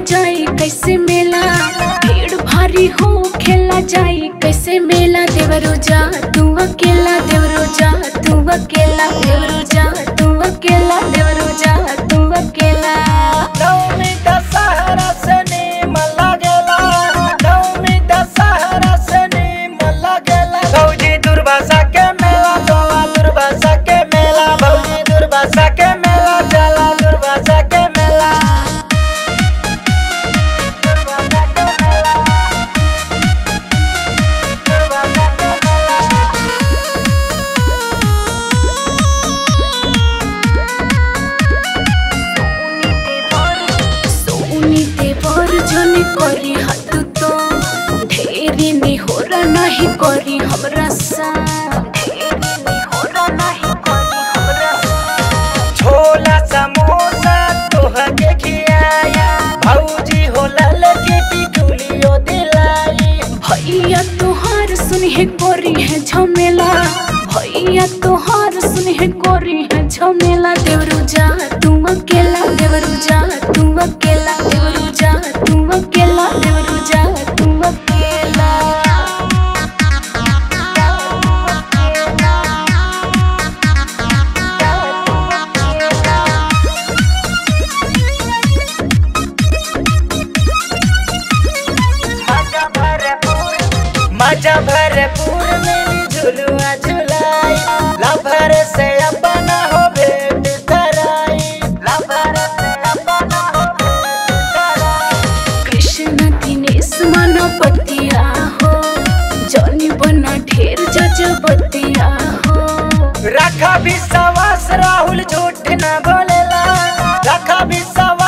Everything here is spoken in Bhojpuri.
जाई कैसे मेला, भीड़ भारी हो खेला जाई कैसे मेला। देवरो जा तू अकेला, देवरो जा तू अकेला, देवरो जा तू अकेला, देवरो जा तू अकेला। नवमी दशहरा से निमन लागेला, नवमी दशहरा से निमन लागेला। भौजी दुर्वासा के मेला चला, दुर्वासा के मेला, भौजी दुर्वासा के मेला चला, दुर्वासा के मेला। जनी करी हाथ तो ढेरी निहोरा नहीं करी हमरा सा, ढेरी निहोरा नहीं करी हमरा सा। छोला समोसा तोहके खियाया, भौजी हो लाल की टिकुलियो दिलाई। भैया तोहार सुनहे कोरी है झमेला, भैया तोहार सुनहे कोरी है झमेला। देवरू जा तू अकेला, देवरू जा तू अकेला, देवरू जा तू अकेला, देवरू जा तू अकेला। मजा भरपूर मेरी झुलुआ झुलाई, लभर से अपना हो भेंट कराई, लभर से अपना हो भेंट कराई। कृष्ण दिनेश मानो पतिया हो, जनी बना ढेर जजबतिया हो। रखा विश्वास राहुल झूठ न बोलेला, रखा विश्वास